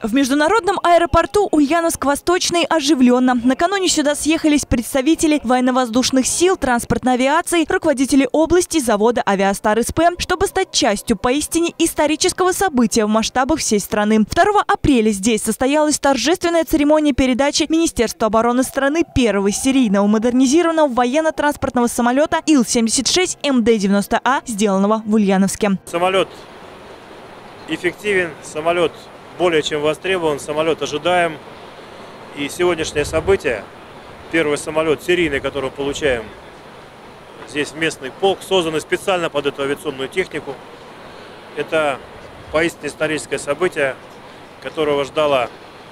В международном аэропорту Ульяновск-Восточный оживленно. Накануне сюда съехались представители военно-воздушных сил, транспортной авиации, руководители области, завода «Авиастар СП», чтобы стать частью поистине исторического события в масштабах всей страны. 2 апреля здесь состоялась торжественная церемония передачи Министерству обороны страны первого серийного модернизированного военно-транспортного самолета Ил-76 МД-90А, сделанного в Ульяновске. Самолет эффективен, самолет более чем востребован, самолет ожидаем. И сегодняшнее событие, первый самолет серийный, который мы получаем здесь в местный полк, созданный специально под эту авиационную технику. Это поистине историческое событие, которого ждала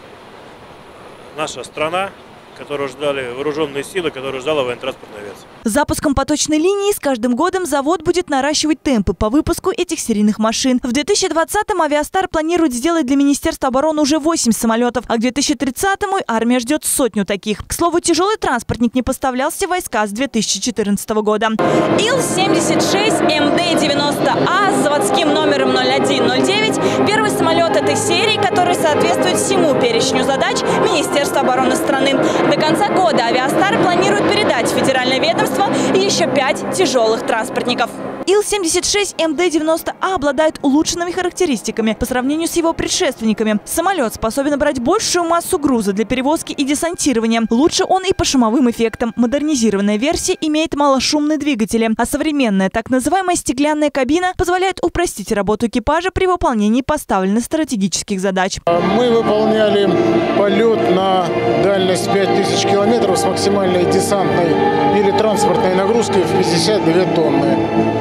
наша страна, которого ждали вооруженные силы, которого ждала военно-транспортная авиация. С запуском поточной линии с каждым годом завод будет наращивать темпы по выпуску этих серийных машин. В 2020-м «Авиастар» планирует сделать для Министерства обороны уже 8 самолетов, а к 2030-му армия ждет 100 таких. К слову, тяжелый транспортник не поставлялся в войска с 2014 года. Ил-76 МД-90А с заводским номером 0109 – первый самолет этой серии, который соответствует всему перечню задач Министерства обороны страны. До конца года «Авиастар» планирует передать в федеральное ведомство еще 5 тяжелых транспортников. Ил-76 МД-90А обладает улучшенными характеристиками по сравнению с его предшественниками. Самолет способен брать большую массу груза для перевозки и десантирования. Лучше он и по шумовым эффектам. Модернизированная версия имеет малошумные двигатели, а современная так называемая стеклянная кабина позволяет упростить работу экипажа при выполнении поставленных стратегических задач. Мы выполняли полет на дальность 5000 километров с максимальной десантной или транспортной нагрузкой в 52 тонны.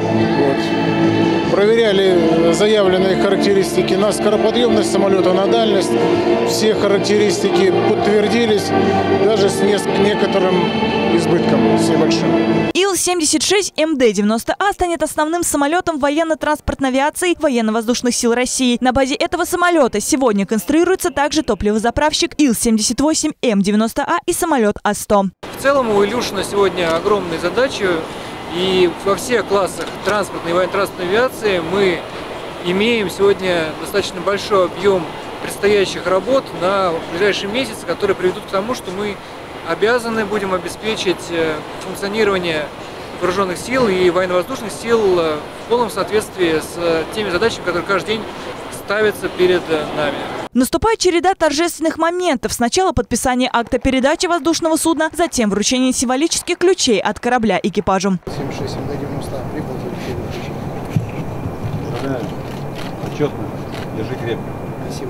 Проверяли заявленные характеристики на скороподъемность самолета, на дальность. Все характеристики подтвердились, даже с некоторым избытком, с небольшим. Ил-76 МД-90А станет основным самолетом военно-транспортной авиации военно-воздушных сил России. На базе этого самолета сегодня конструируется также топливозаправщик Ил-78 М-90А и самолет А-100. В целом у Илюшина сегодня огромные задачи. И во всех классах транспортной и военно-транспортной авиации мы имеем сегодня достаточно большой объем предстоящих работ на ближайшие месяцы, которые приведут к тому, что мы обязаны будем обеспечить функционирование вооруженных сил и военно-воздушных сил в полном соответствии с теми задачами, которые каждый день ставятся перед нами. Наступает череда торжественных моментов. Сначала подписание акта передачи воздушного судна, затем вручение символических ключей от корабля экипажу. 76 МД-90 прибыл. Поздравляю. Отчетно. Держи крепко. Спасибо.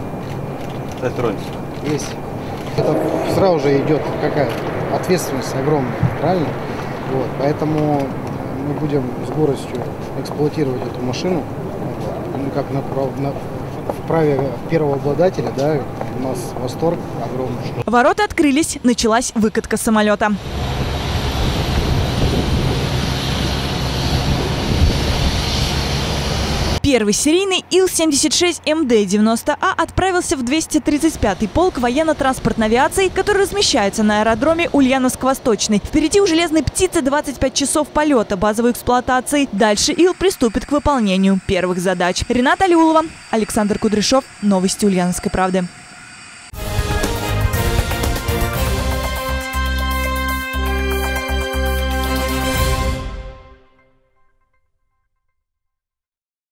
Дай тронься. Есть. Это сразу же идет какая ответственность огромная, правильно? Вот, поэтому мы будем с гордостью эксплуатировать эту машину. Мы как в праве первого обладателя, да, у нас восторг огромный. Ворота открылись, началась выкатка самолета. Первый серийный Ил-76 МД-90А отправился в 235-й полк военно-транспортной авиации, который размещается на аэродроме Ульяновск-Восточный. Впереди у «Железной птицы» 25 часов полета базовой эксплуатации. Дальше Ил приступит к выполнению первых задач. Рената Алиулова, Александр Кудряшов. Новости Ульяновской правды.